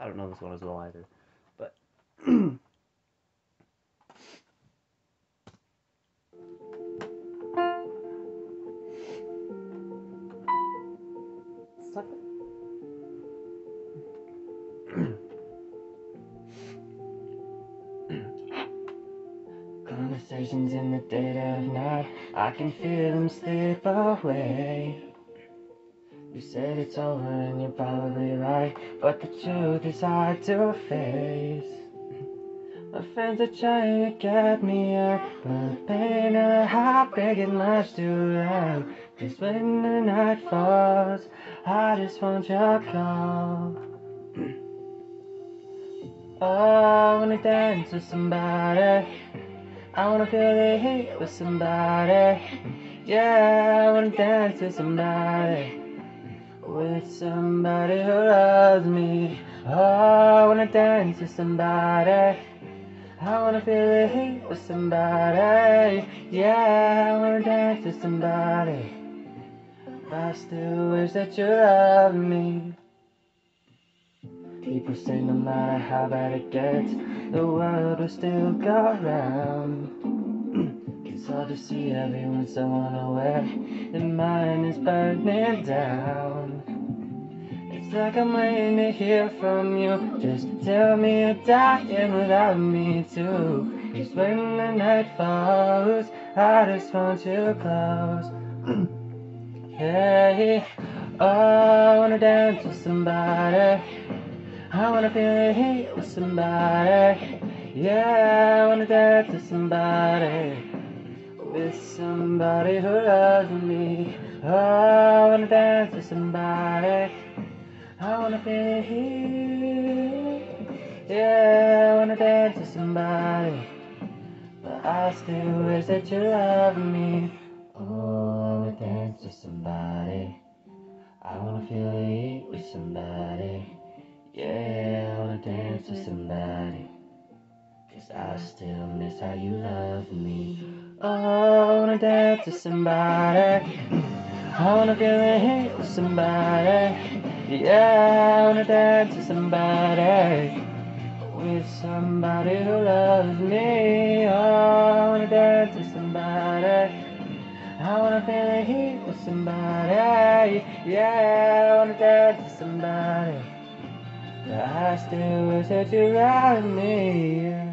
I don't know this one as well either, but suck it. Conversations in the dead of night, I can feel them slip away. You said it's over and you're probably right, but the truth is hard to face. My friends are trying to get me out, but the pain of the heartbreak is much too loud. Cause when the night falls, I just want your call. Oh, I wanna dance with somebody, I wanna feel the heat with somebody. Yeah, I wanna dance with somebody, with somebody who loves me. Oh, I wanna dance with somebody, I wanna feel the heat with somebody. Yeah, I wanna dance with somebody, but I still wish that you loved me. People say no matter how bad it gets, the world will still go round. It's hard to see everyone so unaware that mine is burning down. It's like I'm waiting to hear from you. Just tell me you're dying without me too. Cause when the night falls, I just want you close. Hey, oh, I wanna dance with somebody, I wanna feel the heat with somebody. Yeah, I wanna dance with somebody, with somebody who loves me. Oh, I wanna dance with somebody, I wanna feel the heat. Yeah, I wanna dance with somebody, but I still wish that you loved me. Oh, I wanna dance with somebody, I wanna feel the heat with somebody. Yeah, I wanna dance with somebody, cause I still miss how you love me. Oh, I wanna dance with somebody, I wanna feel the heat with somebody. Yeah, I wanna dance with somebody, with somebody who loves me. Oh, I wanna dance with somebody, I wanna feel the heat with somebody. Yeah, I wanna dance with somebody, but I still wish that you loved me.